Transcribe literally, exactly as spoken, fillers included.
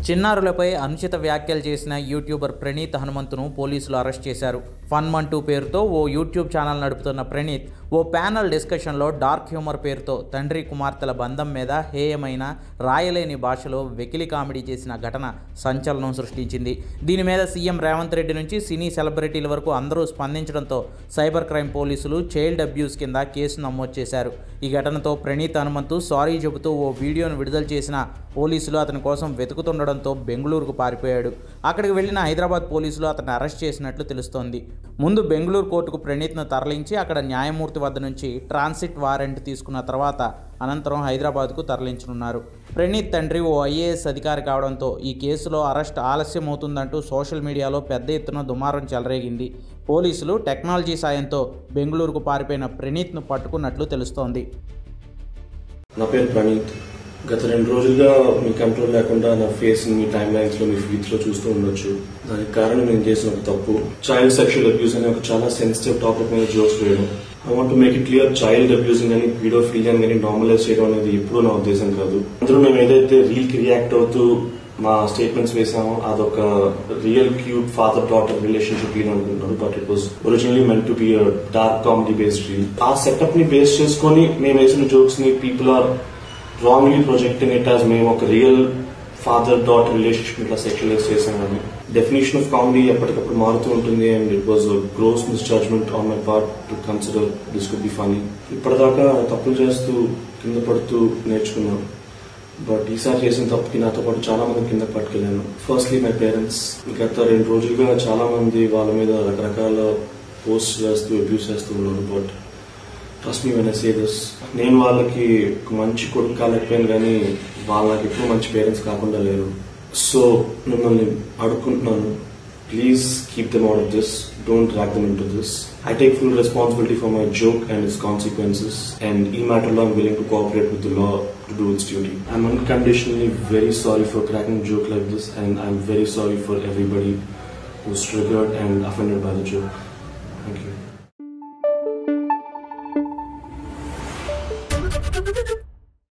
చిన్నారులపై అనుచిత వ్యాఖ్యలు చేసిన యూట్యూబర్ ప్రణీత్ హనుమంతును పోలీసులు అరెస్ట్ చేశారు. ఫన్ మంటూ పేరుతో ఓ యూట్యూబ్ ఛానల్ నడుపుతున్న ప్రణీత్ ఓ ప్యానల్ డిస్కషన్లో డార్క్ హ్యూమర్ పేరుతో తండ్రి కుమార్తెల బంధం మీద హేయమైన రాయలేని భాషలో వెకిలి కామెడీ చేసిన ఘటన సంచలనం సృష్టించింది. దీని మీద సీఎం రేవంత్ రెడ్డి నుంచి సినీ సెలబ్రిటీల వరకు అందరూ స్పందించడంతో సైబర్ క్రైమ్ పోలీసులు చైల్డ్ అబ్యూస్ కింద కేసు నమోదు చేశారు. ఈ ఘటనతో ప్రణీత్ హనుమంతు సారీ చెబుతూ ఓ వీడియోను విడుదల చేసిన పోలీసులు అతని కోసం వెతుకుతుండడంతో బెంగళూరుకు పారిపోయాడు. అక్కడికి వెళ్లిన హైదరాబాద్ పోలీసులు అతన్ని అరెస్ట్ చేసినట్లు తెలుస్తోంది. ముందు బెంగళూరు కోర్టుకు ప్రణీత్ను తరలించి అక్కడ న్యాయమూర్తి వద్ద నుంచి ట్రాన్సిట్ వారెంట్ తీసుకున్న తర్వాత అనంతరం హైదరాబాద్కు తరలించనున్నారు. ప్రణీత్ తండ్రి ఓ ఐఏఎస్ అధికారి కావడంతో ఈ కేసులో అరెస్ట్ ఆలస్యం అవుతుందంటూ సోషల్ మీడియాలో పెద్ద ఎత్తున దుమారం చెలరేగింది. పోలీసులు టెక్నాలజీ సాయంతో బెంగళూరుకు పారిపోయిన ప్రణీత్ను పట్టుకున్నట్లు తెలుస్తోంది. నా పేరు ప్రణీత్. గత రెండు రోజులుగా మీ కంట్రోల్ లేకుండా నా ఫేస్ మీ టైమ్ లైన్స్ లో మీ ఫీడ్స్ లో చూస్తూ ఉండొచ్చు. దానికి కారణం నేను చేసిన ఒక తప్పు, చైల్డ్ సెక్షువల్ అబ్యూస్ అనే ఒక చాలా సెన్సిటివ్ టాపిక్ మీద జోక్స్ వేయడం. I want to make it clear, child abusing అని పీడోఫిలియా కానీ నార్మలైజ్ చేయడం అనేది ఎప్పుడూ నా ఉద్దేశం కాదు. అందరూ మేము ఏదైతే రీల్ కి రియాక్ట్ అవుతూ మా స్టేట్మెంట్స్ వేసామో అదొక real cute father daughter relationship reel అనుకుంటున్నారు. But it was originally meant to be a dark comedy based reel. ఆ సెటప్ ని బేస్ చేసుకుని మేము వేసిన జోక్స్ ని people are wrongly projecting it as మేము ఒక రియల్ ఫాదర్ డాటర్ రిలేషన్షిప్ ఇట్లా సెక్షువలైజ్ చేసామని. డెఫినేషన్ ఆఫ్ కామెడీ ఎప్పటికప్పుడు మారుతూ ఉంటుంది and it was a gross misjudgement on my part to consider this could be funny. ఇప్పటిదాకా తప్పులు చేస్తూ కింద పడుతూ నేర్చుకున్నాను. బట్ ఈసారి చేసిన తప్పుకి నాతో పాటు చాలా మంది కింద పట్టుకెళ్ళాను. Firstly my parents. గత రెండు రోజులుగా చాలా మంది వాళ్ళ మీద రకరకాల పోస్ట్ చేస్తూ అబ్యూస్ చేస్తూ ఉన్నారు. But trust me when I say this, నేను వాళ్ళకి మంచి కొడుకు కాలేకపోయాను కానీ వాళ్ళు నాకు ఎప్పుడు మంచి పేరెంట్స్ కాకుండా లేరు. సో మిమ్మల్ని అడుక్కుంటున్నాను, please keep them out of this, don't drag them into this. I take full responsibility for my joke and its consequences and ఈ మ్యాటర్లో I'm willing to cooperate with the law to do its duty. I'm unconditionally very sorry for cracking joke like this and I'm very sorry for everybody who's triggered and offended by the joke. Thank you.